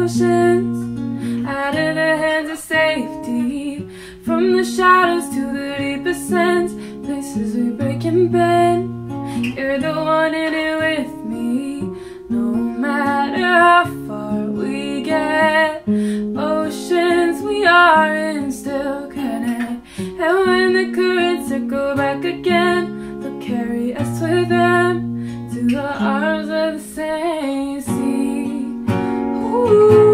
oceans, out of the hands of safety, from the shadows to the deepest ends, places we break and bend. You're the one in it with me, no matter how far we get. Oceans we are in, still connect. And when the currents circle back again, they'll carry us with them to the arms of the same sea. Ooh.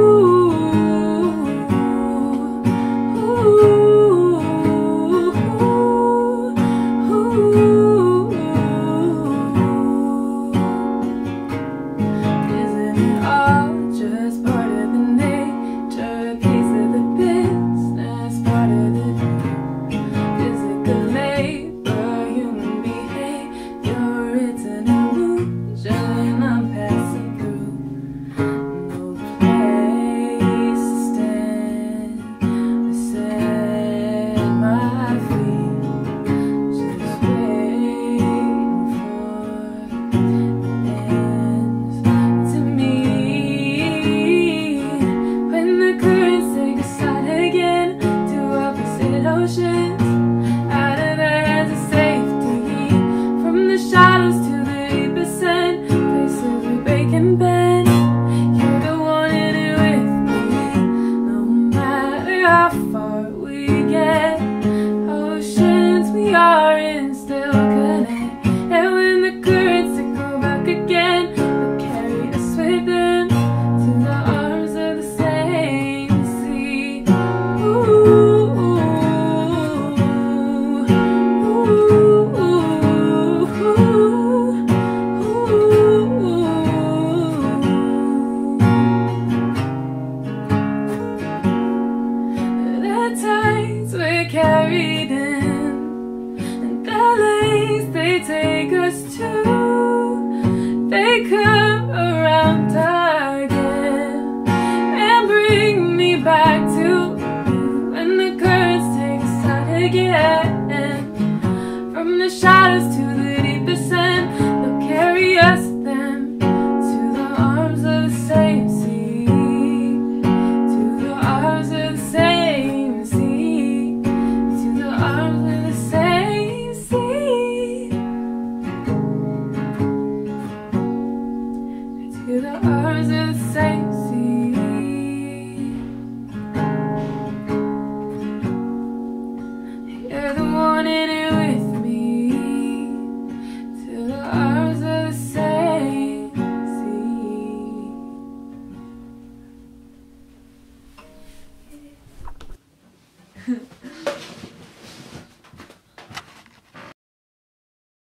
Carried in, and the lanes they take us to, they come around again and bring me back to when the currents take us out again. From the shadows to the deepest end, they'll carry us then to the arms of the same sea, to the arms of the same sea. To the arms of the same sea. You're the one in it with me, to the arms of the same sea.